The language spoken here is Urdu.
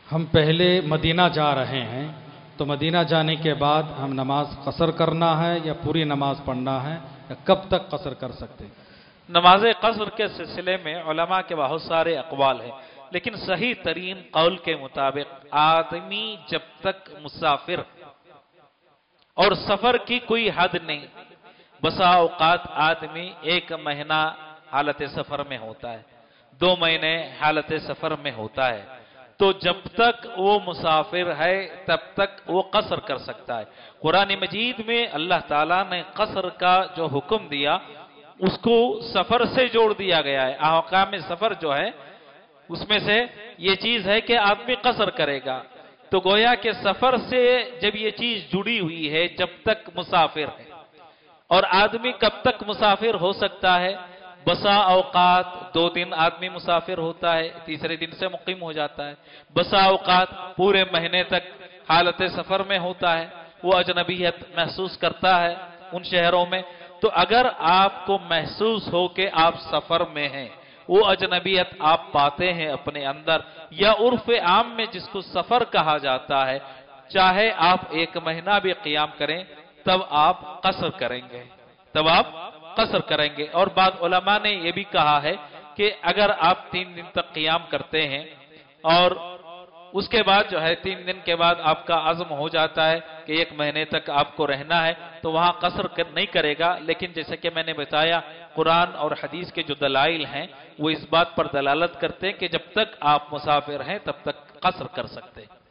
ہم پہلے مدینہ جا رہے ہیں تو مدینہ جانے کے بعد ہم نماز قصر کرنا ہے یا پوری نماز پڑھنا ہے یا کب تک قصر کر سکتے ہیں؟ نماز قصر کے سلسلے میں علماء کے بہت سارے اقوال ہیں، لیکن صحیح ترین قول کے مطابق آدمی جب تک مسافر اور سفر کی کوئی حد نہیں، بسا اوقات آدمی 1 مہینہ حالت سفر میں ہوتا ہے، 2 مہینے حالت سفر میں ہوتا ہے، تو جب تک وہ مسافر ہے تب تک وہ قصر کر سکتا ہے۔ قرآن مجید میں اللہ تعالیٰ نے قصر کا جو حکم دیا اس کو سفر سے جوڑ دیا گیا ہے۔ احکام سفر جو ہے اس میں سے یہ چیز ہے کہ آدمی قصر کرے گا، تو گویا کہ سفر سے جب یہ چیز جڑی ہوئی ہے جب تک مسافر ہے، اور آدمی کب تک مسافر ہو سکتا ہے؟ بسا اوقات 2 دن آدمی مسافر ہوتا ہے، تیسرے دن سے مقیم ہو جاتا ہے، بسا اوقات پورے مہینے تک حالت سفر میں ہوتا ہے، وہ اجنبیت محسوس کرتا ہے ان شہروں میں۔ تو اگر آپ کو محسوس ہو کہ آپ سفر میں ہیں، وہ اجنبیت آپ پاتے ہیں اپنے اندر، یا عرف عام میں جس کو سفر کہا جاتا ہے، چاہے آپ 1 مہینہ بھی قیام کریں تب آپ قصر کریں گے، تب آپ قصر کریں گے۔ اور بعض علماء نے یہ بھی کہا ہے کہ اگر آپ 3 دن تک قیام کرتے ہیں اور اس کے بعد جو ہے 3 دن کے بعد آپ کا عزم ہو جاتا ہے کہ 1 مہینے تک آپ کو رہنا ہے، تو وہاں قصر نہیں کرے گا، لیکن جیسے کہ میں نے بتایا قرآن اور حدیث کے جو دلائل ہیں وہ اس بات پر دلالت کرتے ہیں کہ جب تک آپ مسافر ہیں تب تک قصر کر سکتے ہیں۔